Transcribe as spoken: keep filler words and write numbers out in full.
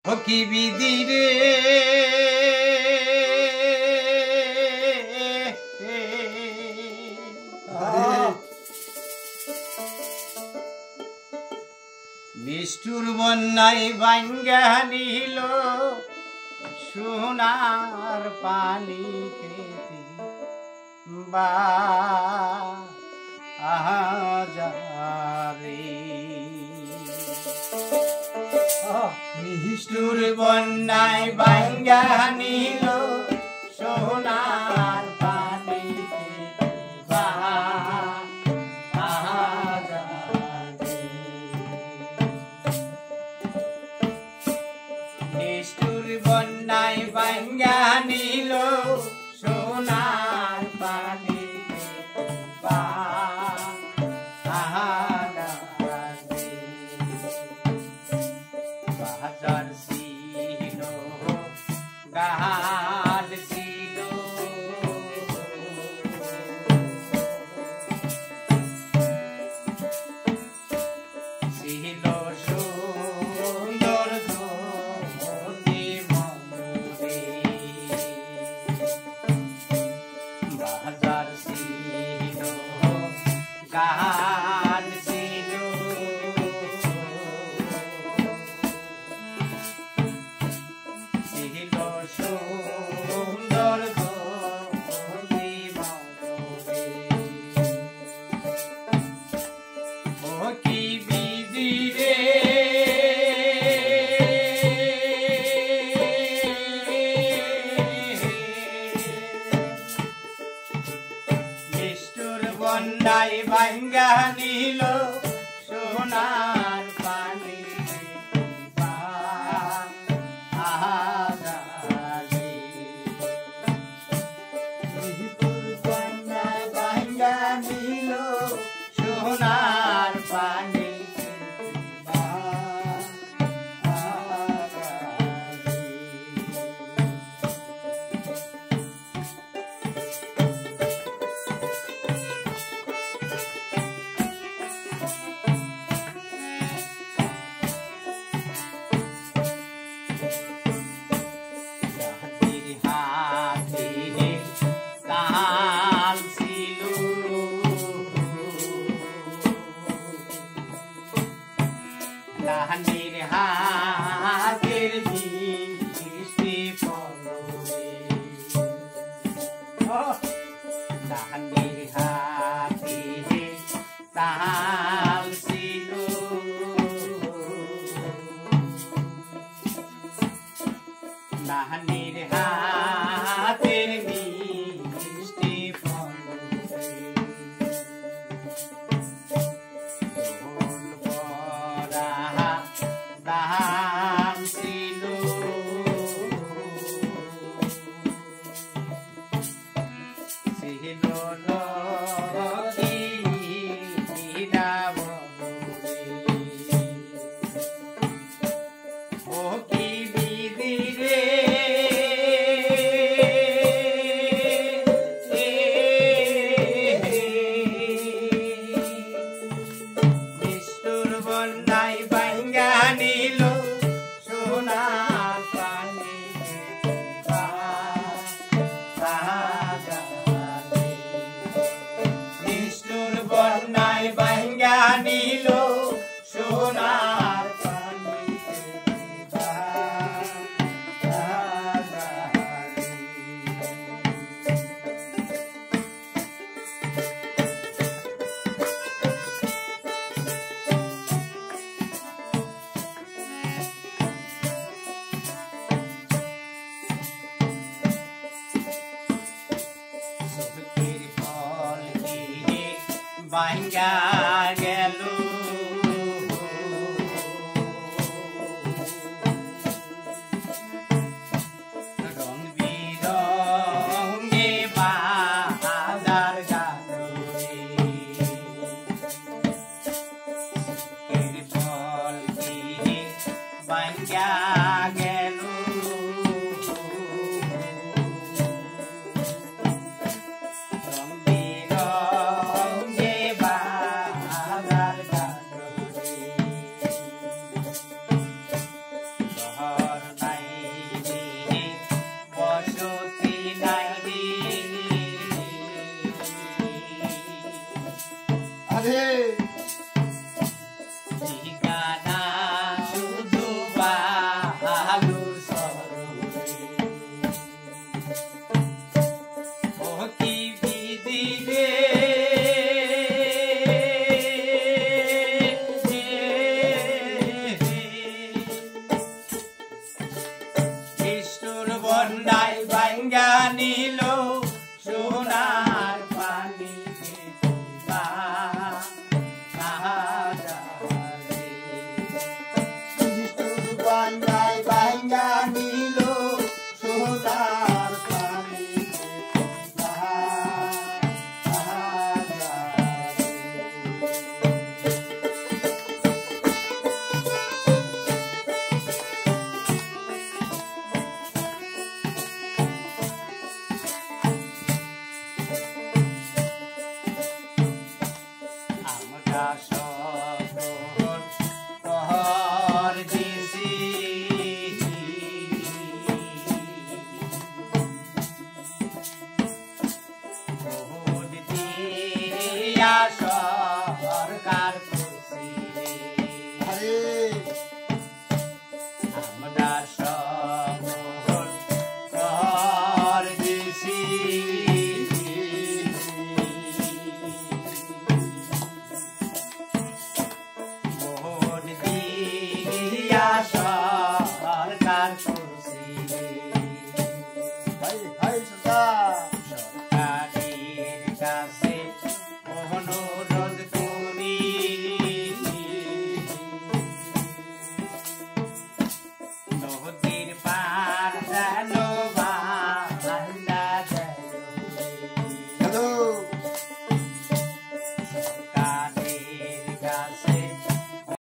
কি বিধি রে নিষ্ঠুর বন্যায় ভাঙ্গা নিল সোনার পানি খেতে বা আহাজারে নিষ্ঠুর বন্যায় ভাঙ্গা নিল সোনার পানি খেতে বা আহাজারে নিষ্ঠুর বন্যায় ভাঙ্গা নিল সোনার পানি বা আহাজারে বাজার ছিল গাহার ছিল ছিল সুন্দর জ্যোতি মন্দিরে বাজার ছিল গাহার ছিল ছিল সুন্দর জ্যোতি মন্দিরে ও কি বিধি রে নিষ্ঠুর বন্যায় ভাঙ্গা নিল সোনার পানি বা আহাজারে নিষ্ঠুর বন্যায় ভাঙ্গা নিল সোনার পানি বা আহাজারে হাতির হাতে তাল ছিল লাহানির হাতের বৃষ্টি পড়ে লাহানির হাতে তাল ছিল লাহানির হাতের মিষ্টি পড়ে ঢোল পরা দাম ছিল ছিল নদীরা বলে ও কি বিধি রে নিষ্ঠুর বন্যায় ভাঙ্গা নিল সোনার পানি বা আহাজারে নিষ্ঠুর বন্যায় ভাঙ্গা নিল সোনার পানি বা আহাজারে সুখের ফল দিয়ে ভাঙ্গা গেল রং বিরঙ্গে বাজার গাজরে সুখের ফল দিয়ে ভাঙ্গা গেল রং বিরঙ্গে বাজার গাজরে ঘর নাই রে বসতি নাই রে আরে ঠিকানা শুধু বালুর সরোরে ও কি বিধি রে বন্যায় ভাঙ্গা নিল সোনার পানি বান্দায় ভাঙ্গা নিল সোনার পানি আমরা সকল প্রহর দিছি ভোট দিয়া সরকার খুশি আরে আমরা সকল প্রহর দিছি ভোট দিয়া সরকার